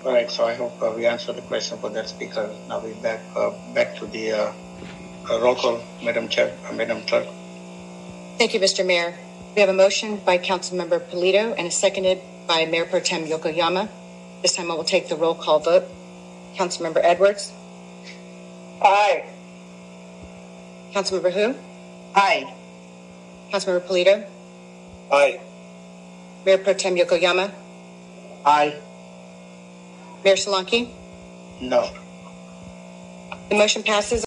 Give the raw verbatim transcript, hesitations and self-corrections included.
All right, so I hope uh, we answered the question for that speaker. Now we back uh, back to the uh, uh, roll call, Madam Chair, uh, Madam Clerk. Thank you, Mister Mayor. We have a motion by Councilmember Polito and a seconded by Mayor Pro Tem Yokoyama. This time I will take the roll call vote. Councilmember Edwards. Aye. Councilmember Hu. Aye. Councilmember Polito. Aye. Mayor Pro Tem Yokoyama. Aye. Mayor Solanki. No. The motion passes.